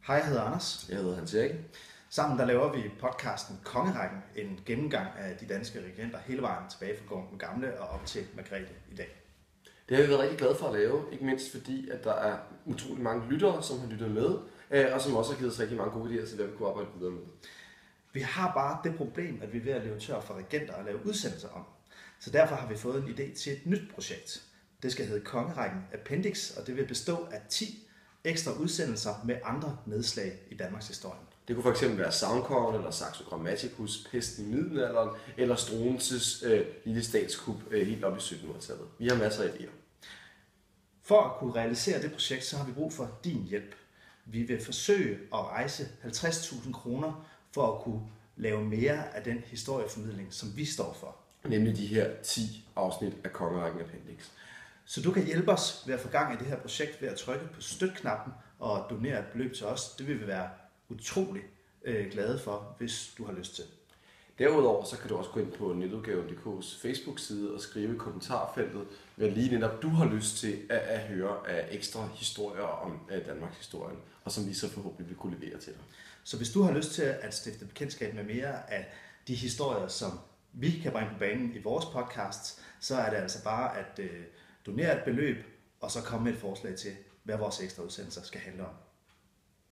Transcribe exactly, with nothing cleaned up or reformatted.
Hej, jeg hedder Anders. Jeg hedder Hans Erik. Sammen der laver vi podcasten Kongerækken, en gennemgang af de danske regenter hele vejen tilbage fra den gamle og op til Margrethe i dag. Det har vi været rigtig glade for at lave, ikke mindst fordi, at der er utrolig mange lyttere, som har lyttet med, og som også har givet os rigtig mange gode idéer til, hvad vi kunne arbejde videre med. Vi har bare det problem, at vi er ved at leve tør for regenter og lave udsendelser om. Så derfor har vi fået en idé til et nyt projekt. Det skal hedde Kongerækken Appendix, og det vil bestå af ti ekstra udsendelser med andre nedslag i Danmarks historie. Det kunne fx være Sagnkongen, eller Saxo Grammaticus, pesten i middelalderen, eller Struensees øh, lille statskup øh, helt op i syttenhundredetallet. Vi har masser af idéer. For at kunne realisere det projekt, så har vi brug for din hjælp. Vi vil forsøge at rejse halvtreds tusind kroner for at kunne lave mere af den historieformidling, som vi står for. Nemlig de her ti afsnit af Kongerækken Appendix. Så du kan hjælpe os ved at få gang i det her projekt ved at trykke på støt-knappen og donere et beløb til os. Det vil vi være utrolig øh, glade for, hvis du har lyst til. Derudover så kan du også gå ind på netudgaven punktum d k's Facebook-side og skrive i kommentarfeltet, hvad lige netop du har lyst til at, at høre af ekstra historier om Danmarks historie, og som vi så forhåbentlig vil kunne levere til dig. Så hvis du har lyst til at stifte bekendtskab med mere af de historier, som vi kan bringe på banen i vores podcast, så er det altså bare at øh, donere et beløb, og så komme med et forslag til, hvad vores ekstra udsendelser skal handle om.